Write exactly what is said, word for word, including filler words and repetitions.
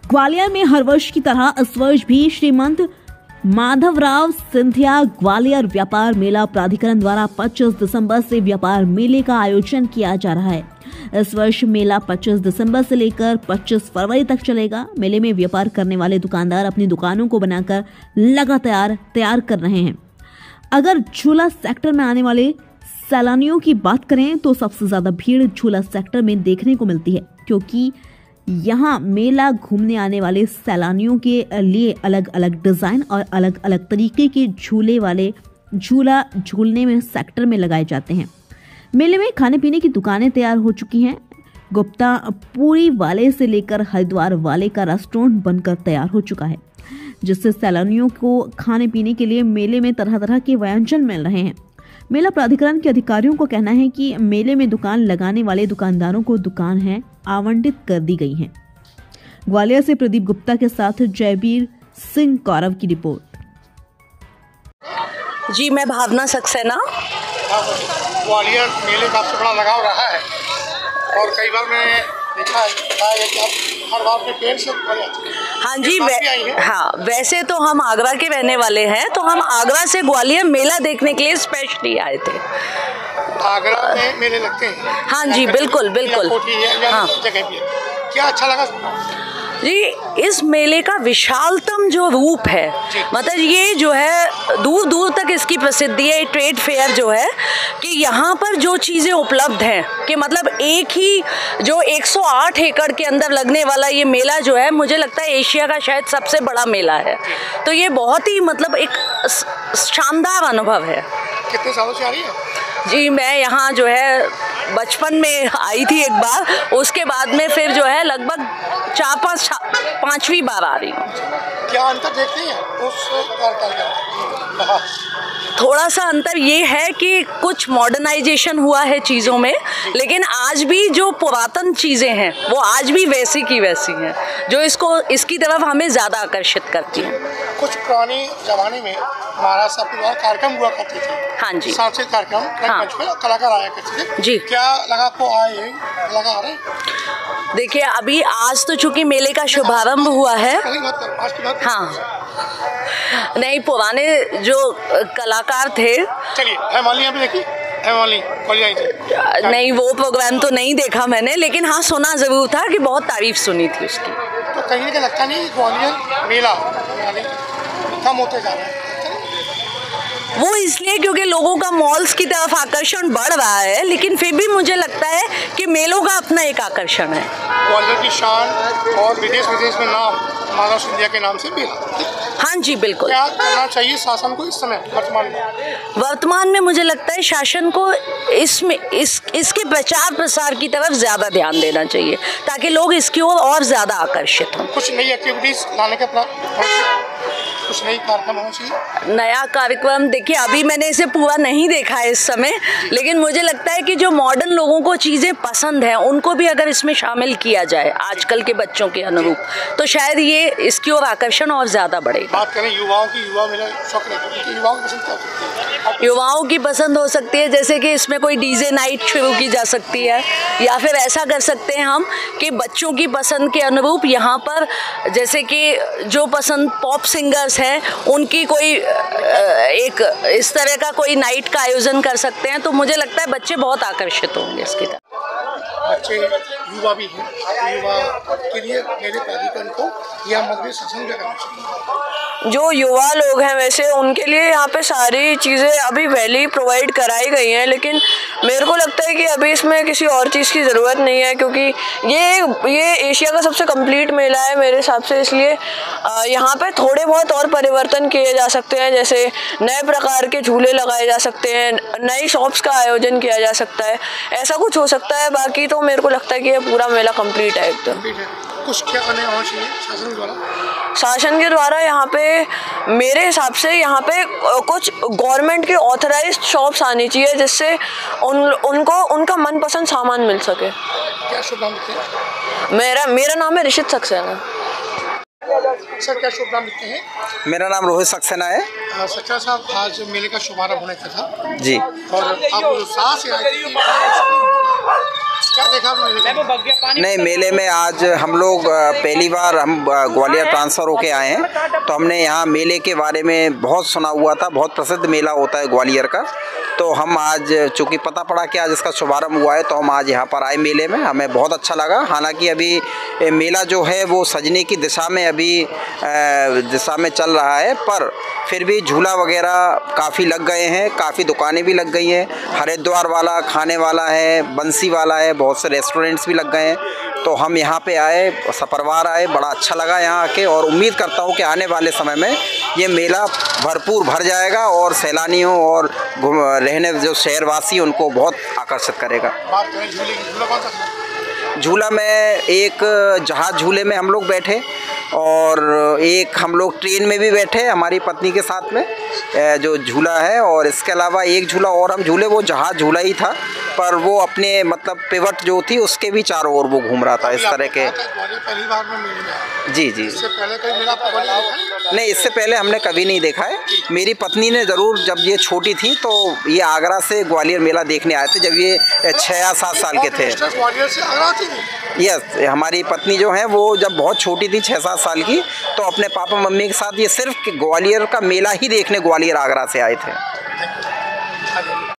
ग्वालियर में हर वर्ष की तरह इस वर्ष भी श्रीमंत माधवराव सिंधिया ग्वालियर व्यापार मेला प्राधिकरण द्वारा पच्चीस दिसंबर से व्यापार मेले का आयोजन किया जा रहा है। इस वर्ष मेला पच्चीस दिसंबर से लेकर पच्चीस फरवरी तक चलेगा। मेले में व्यापार करने वाले दुकानदार अपनी दुकानों को बनाकर लगातार तैयार कर रहे हैं। अगर झूला सेक्टर में आने वाले सैलानियों की बात करें तो सबसे ज्यादा भीड़ झूला सेक्टर में देखने को मिलती है, क्योंकि यहाँ मेला घूमने आने वाले सैलानियों के लिए अलग अलग डिजाइन और अलग अलग तरीके के झूले वाले झूला झूलने में सेक्टर में लगाए जाते हैं। मेले में खाने पीने की दुकानें तैयार हो चुकी हैं। गुप्ता पूरी वाले से लेकर हरिद्वार वाले का रेस्टोरेंट बनकर तैयार हो चुका है, जिससे सैलानियों को खाने पीने के लिए मेले में तरह तरह के व्यंजन मिल रहे हैं। मेला प्राधिकरण के अधिकारियों को कहना है कि मेले में दुकान लगाने वाले दुकानदारों को दुकान है आवंटित कर दी गई है। ग्वालियर से प्रदीप गुप्ता के साथ जयवीर सिंह कौरव की रिपोर्ट। जी, मैं भावना सक्सेना। ग्वालियर मेले का सबसे बड़ा लगाव रहा है और कई बार मैंने देखा है कि आप हर बार के पेड़ से हाँ जी, वै, हाँ वैसे तो हम आगरा के रहने वाले हैं, तो हम आगरा से ग्वालियर मेला देखने के लिए स्पेशली आए थे। आगरा में मेले लगते हैं? हाँ जी, बिल्कुल बिल्कुल। हाँ, जगह भी है। क्या अच्छा लगा जी? इस मेले का विशालतम जो रूप है, मतलब ये जो है दूर दूर तक इसकी प्रसिद्धि है। ट्रेड फेयर जो है कि यहाँ पर जो चीज़ें उपलब्ध हैं कि मतलब एक ही जो एक सौ आठ एकड़ के अंदर लगने वाला ये मेला जो है, मुझे लगता है एशिया का शायद सबसे बड़ा मेला है। तो ये बहुत ही मतलब एक शानदार अनुभव है। कितने सालों से आ रही है? जी, मैं यहाँ जो है बचपन में आई थी एक बार, उसके बाद में फिर जो है लगभग चार पाँच पाँचवीं बार आ रही हूँ। क्या अंतर देखते हैं उस का? थोड़ा सा अंतर ये है कि कुछ मॉडर्नाइजेशन हुआ है चीज़ों में, लेकिन आज भी जो पुरातन चीज़ें हैं वो आज भी वैसी की वैसी हैं, जो इसको इसकी तरफ हमें ज़्यादा आकर्षित करती हैं। कुछ पुराने ज़माने में महाराज साहब के द्वारा कार्यक्रम हुआ करते थे। हाँ जी, सांस्कृतिक कार्यक्रम, हाँ, कलाकार आया करते थे जी। क्या लगा आपको आए लगा आ रहे? देखिए, अभी आज तो चूंकि मेले का शुभारंभ हुआ है, हाँ नहीं, पुराने जो कलाकार थे, चलिए हेमाली भी देखी, हेमाली नहीं वो प्रोग्राम तो नहीं देखा मैंने, लेकिन हाँ सुना जरूर था कि बहुत तारीफ सुनी थी उसकी। तो कहीं का लगता नहीं ग्वालियर मेला कम होते जा रहा है? वो इसलिए क्योंकि लोगों का मॉल्स की तरफ आकर्षण बढ़ रहा है, लेकिन फिर भी मुझे लगता है कि मेलों का अपना एक आकर्षण है। ग्वालियर की शान और विदेश विदेश में नाम माधव सिंधिया के नाम से मेला। हाँ जी, बिल्कुल। क्या करना चाहिए शासन को इस समय वर्तमान में? वर्तमान में मुझे लगता है शासन को इसमें इस इसके प्रचार प्रसार की तरफ ज़्यादा ध्यान देना चाहिए, ताकि लोग इसकी ओर और ज़्यादा आकर्षित हों। कुछ नई एक्टिविटीज़ लाने का कुछ नई कार्यक्रम होना चाहिए। नया कार्यक्रम देखिए, अभी मैंने इसे पूरा नहीं देखा है इस समय, लेकिन मुझे लगता है कि जो मॉडर्न लोगों को चीज़ें पसंद हैं उनको भी अगर इसमें शामिल किया जाए आजकल के बच्चों के अनुरूप, तो शायद ये इसकी ओर आकर्षण और ज़्यादा बढ़ेगा। बात करें युवाओं की, युवा मेरा शौक है, युवाओं की पसंद क्या हो सकती है? युवाओं की पसंद हो सकती है जैसे कि इसमें कोई डीजे नाइट शुरू की जा सकती है, या फिर ऐसा कर सकते हैं हम कि बच्चों की पसंद के अनुरूप यहाँ पर जैसे कि जो पसंद पॉप सिंगर्स है उनकी कोई एक इस तरह का कोई नाइट का आयोजन कर सकते हैं, तो मुझे लगता है बच्चे बहुत आकर्षित होंगे इसकी तरफ। बच्चे युवा भी हैं, युवा के लिए मेरे प्राधिकरण को यह मजबूत शासन करना चाहिए। जो युवा लोग हैं वैसे उनके लिए यहाँ पे सारी चीज़ें अभी वैली प्रोवाइड कराई गई हैं, लेकिन मेरे को लगता है कि अभी इसमें किसी और चीज़ की ज़रूरत नहीं है, क्योंकि ये ये एशिया का सबसे कंप्लीट मेला है मेरे हिसाब से। इसलिए यहाँ पे थोड़े बहुत और परिवर्तन किए जा सकते हैं, जैसे नए प्रकार के झूले लगाए जा सकते हैं, नई शॉप्स का आयोजन किया जा सकता है, ऐसा कुछ हो सकता है। बाकी तो मेरे को लगता है कि ये पूरा मेला कंप्लीट है एकदम। कुछ क्या करना होना चाहिए शासन द्वारा? शासन के द्वारा यहाँ पे मेरे हिसाब से यहाँ पे कुछ गवर्नमेंट की ऑथराइज्ड शॉप्स आनी चाहिए, जिससे उन उनको उनका मनपसंद सामान मिल सके। क्या शुभ नाम लिखते हैं? मेरा मेरा नाम है ऋषित सक्सेना। सर क्या शुभ नाम लिखते हैं? मेरा नाम रोहित सक्सेना है। सक्सेना साहब, आज मेले का शुभारंभ होने का था जी, और आप उत्साह से आए थे। क्या देखा आपने? नहीं, मेले में आज हम लोग अ, पहली बार हम अ, ग्वालियर ट्रांसफ़र होके आए हैं, तो हमने यहाँ मेले के बारे में बहुत सुना हुआ था। बहुत प्रसिद्ध मेला होता है ग्वालियर का। तो हम आज चूँकि पता पड़ा कि आज इसका शुभारंभ हुआ है, तो हम आज यहाँ पर आए मेले में। हमें बहुत अच्छा लगा। हालांकि अभी ये मेला जो है वो सजने की दिशा में अभी अ, दिशा में चल रहा है, पर फिर भी झूला वगैरह काफ़ी लग गए हैं, काफ़ी दुकानें भी लग गई हैं। हरिद्वार वाला खाने वाला है, बंसी वाला है, बहुत से रेस्टोरेंट्स भी लग गए हैं। तो हम यहाँ पे आए, सपरिवार आए, बड़ा अच्छा लगा यहाँ आके, और उम्मीद करता हूँ कि आने वाले समय में ये मेला भरपूर भर जाएगा और सैलानियों और घूम रहने जो शहरवासी उनको बहुत आकर्षित करेगा। बात करें झूले की, झूला कौन सा था? झूला में एक जहाज़ झूले में हम लोग बैठे, और एक हम लोग ट्रेन में भी बैठे हमारी पत्नी के साथ में जो झूला है, और इसके अलावा एक झूला और हम झूले, वो जहाज़ झूला ही था, पर वो अपने मतलब पिवट जो थी उसके भी चारों ओर वो घूम रहा था इस तरह के। पहली बार में मेले में आए। जी जी। इससे पहले कहीं मेला आपको ग्वालियर देखा? नहीं, इससे पहले हमने कभी नहीं देखा है। मेरी पत्नी ने ज़रूर, जब ये छोटी थी तो ये आगरा से ग्वालियर मेला देखने आए थे, जब ये छः या सात साल के थे। ग्वालियर से आगरा आती थी? यस, हमारी पत्नी जो है वो जब बहुत छोटी थी, छः सात साल की, तो अपने पापा मम्मी के साथ ये सिर्फ ग्वालियर का मेला ही देखने ग्वालियर आगरा से आए थे।